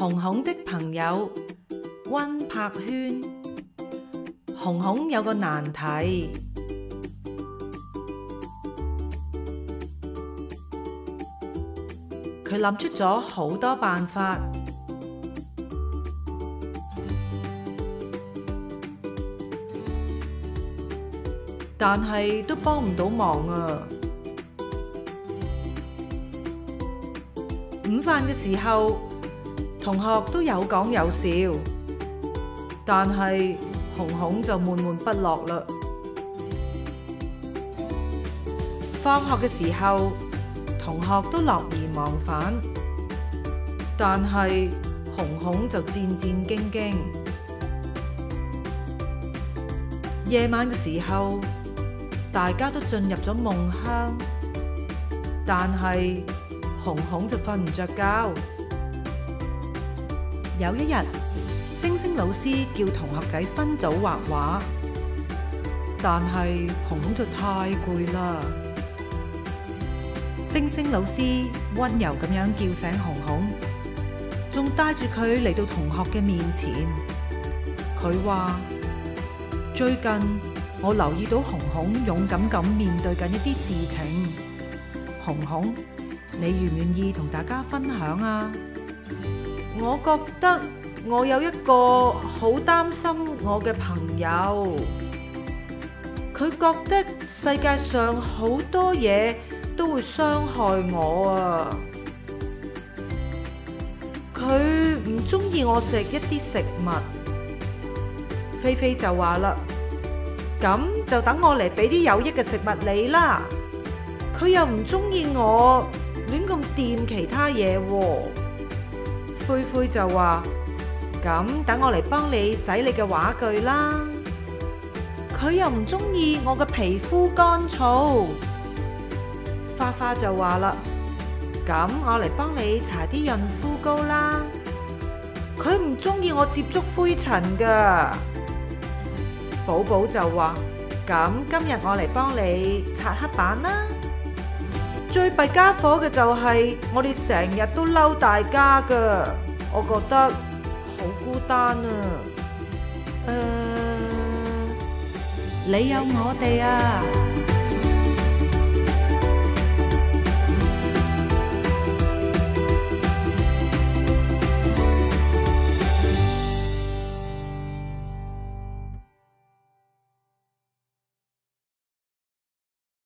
紅紅的朋友溫柏軒。紅紅有個難題，佢諗出咗好多辦法，但係都幫唔到忙啊！午飯嘅時候，同學都有講有笑，但係紅紅就悶悶不樂啦。放學嘅時候，同學都樂而忘返，但係紅紅就戰戰兢兢。夜晚嘅時候，大家都進入咗夢鄉，但係紅紅就瞓唔着覺。有一日，星星老師叫同學仔分組畫畫，但係紅紅就太攰啦。星星老師溫柔咁樣叫醒紅紅，仲帶住佢嚟到同學嘅面前。佢話：最近我留意到紅紅勇敢咁面對緊一啲事情，紅紅，你願唔願意同大家分享啊？我覺得我有一個好擔心我嘅朋友，佢覺得世界上好多嘢都會傷害我啊！佢唔中意我食一啲食物。菲菲就話啦：咁就等我嚟俾啲有益嘅食物你啦。佢又唔中意我亂咁掂其他嘢喎。灰灰就話：咁等我嚟幫你洗你嘅畫具啦。佢又唔中意我嘅皮膚乾燥。花花就話啦：咁我嚟幫你搽啲潤膚膏啦。佢唔中意我接觸灰塵㗎。寶寶就話：咁今日我嚟幫你擦黑板啦。最弊家伙嘅就係我哋成日都嬲大家㗎，我覺得好孤單啊。你有我哋啊！